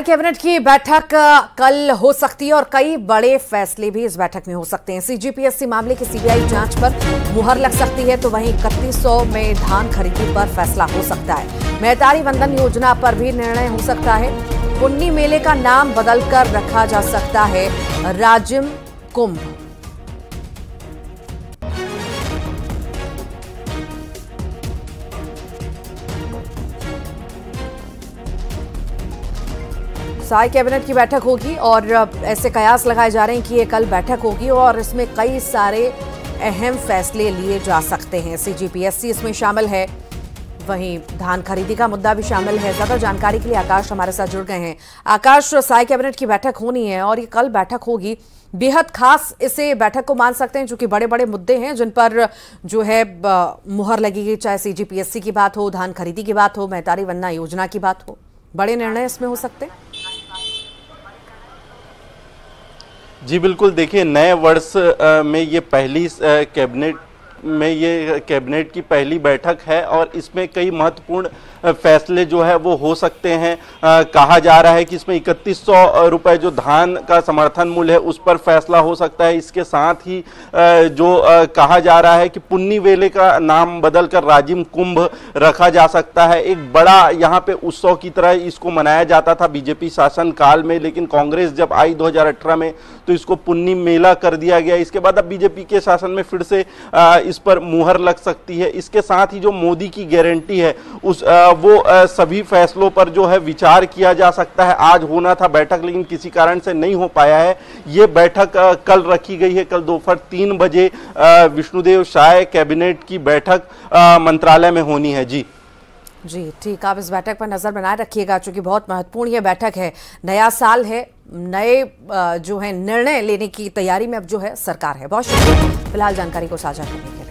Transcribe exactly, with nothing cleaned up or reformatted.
Cabinet की बैठक कल हो सकती है और कई बड़े फैसले भी इस बैठक में हो सकते हैं। सीजीपीएससी मामले की सीबीआई जांच पर मुहर लग सकती है, तो वहीं इकतीस सौ में धान खरीदी पर फैसला हो सकता है। मेहतारी वंदन योजना पर भी निर्णय हो सकता है। पुन्नी मेले का नाम बदलकर रखा जा सकता है राजिम कुंभ। साई कैबिनेट की बैठक होगी और ऐसे कयास लगाए जा रहे हैं कि ये कल बैठक होगी और इसमें कई सारे अहम फैसले लिए जा सकते हैं। सीजीपीएससी इसमें शामिल है, वहीं धान खरीदी का मुद्दा भी शामिल है। ज्यादा जानकारी के लिए आकाश हमारे साथ जुड़ गए हैं। आकाश, साई कैबिनेट की बैठक होनी है और ये कल बैठक होगी, बेहद खास इसे बैठक को मान सकते हैं, क्योंकि बड़े बड़े मुद्दे हैं जिन पर जो है मुहर लगेगी, चाहे सीजीपीएससी की बात हो, धान खरीदी की बात हो, मेहतारी वंदना योजना की बात हो। बड़े निर्णय इसमें हो सकते हैं। जी बिल्कुल, देखिए नए वर्ष में ये पहली कैबिनेट में ये कैबिनेट की पहली बैठक है और इसमें कई महत्वपूर्ण फैसले जो है वो हो सकते हैं। आ, कहा जा रहा है कि इसमें इकतीस सौ रुपये जो धान का समर्थन मूल्य है उस पर फैसला हो सकता है। इसके साथ ही आ, जो आ, कहा जा रहा है कि पुन्नी मेले का नाम बदलकर राजिम कुंभ रखा जा सकता है। एक बड़ा यहाँ पे उत्सव की तरह इसको मनाया जाता था बीजेपी शासन काल में, लेकिन कांग्रेस जब आई दो हज़ार अठारह में तो इसको पुन्नी मेला कर दिया गया। इसके बाद अब बीजेपी के शासन में फिर से आ, इस पर मुहर लग सकती है। इसके साथ ही जो मोदी की गारंटी है उस आ, वो आ, सभी फैसलों पर जो है विचार किया जा सकता है। आज होना था बैठक, लेकिन किसी कारण से नहीं हो पाया है। ये बैठक आ, कल रखी गई है। कल दोपहर तीन बजे आ, विष्णुदेव साय कैबिनेट की बैठक आ, मंत्रालय में होनी है। जी जी ठीक, आप इस बैठक पर नजर बनाए रखिएगा, क्योंकि बहुत महत्वपूर्ण ये बैठक है। नया साल है, नए जो है निर्णय लेने की तैयारी में अब जो है सरकार है। बहुत शुक्रिया फिलहाल जानकारी को साझा करने के लिए।